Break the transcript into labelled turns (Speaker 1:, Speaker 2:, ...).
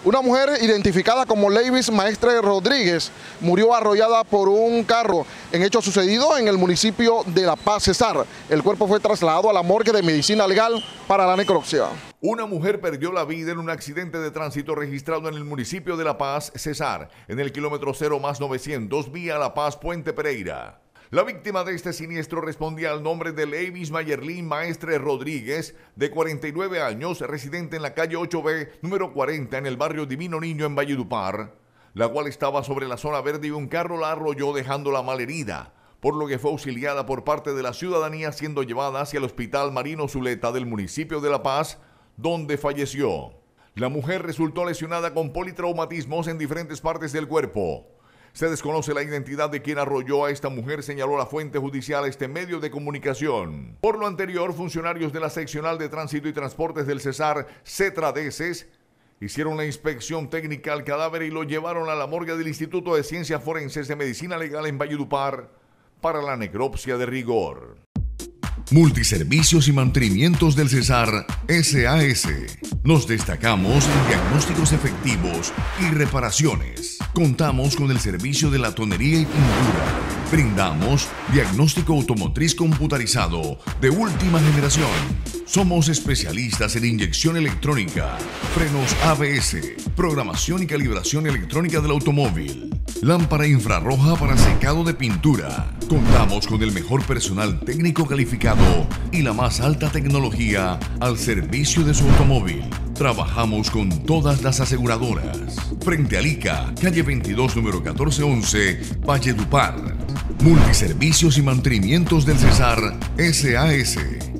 Speaker 1: Una mujer identificada como Leivis Maestre Rodríguez murió arrollada por un carro en hecho sucedido en el municipio de La Paz, Cesar. El cuerpo fue trasladado a la morgue de medicina legal para la necropsia.
Speaker 2: Una mujer perdió la vida en un accidente de tránsito registrado en el municipio de La Paz, Cesar, en el kilómetro 0+900, vía La Paz, Puente Pereira. La víctima de este siniestro respondía al nombre de Leivis Mayerlin Maestre Rodríguez, de 49 años, residente en la calle 8B, número 40, en el barrio Divino Niño, en Valledupar, la cual estaba sobre la zona verde y un carro la arrolló dejándola malherida, por lo que fue auxiliada por parte de la ciudadanía siendo llevada hacia el Hospital Marino Zuleta del municipio de La Paz, donde falleció. La mujer resultó lesionada con politraumatismos en diferentes partes del cuerpo. Se desconoce la identidad de quien arrolló a esta mujer, señaló la fuente judicial a este medio de comunicación. Por lo anterior, funcionarios de la Seccional de Tránsito y Transportes del Cesar, CETRADECES, hicieron la inspección técnica al cadáver y lo llevaron a la morgue del Instituto de Ciencias Forenses de Medicina Legal en Valledupar para la necropsia de rigor.
Speaker 3: Multiservicios y mantenimientos del Cesar SAS. Nos destacamos en diagnósticos efectivos y reparaciones. Contamos con el servicio de latonería y pintura. Brindamos diagnóstico automotriz computarizado de última generación. Somos especialistas en inyección electrónica, frenos ABS, programación y calibración electrónica del automóvil, lámpara infrarroja para secado de pintura. Contamos con el mejor personal técnico calificado y la más alta tecnología al servicio de su automóvil. Trabajamos con todas las aseguradoras. Frente a ICA, calle 22, número 1411, Valledupar. Multiservicios y mantenimientos del Cesar SAS.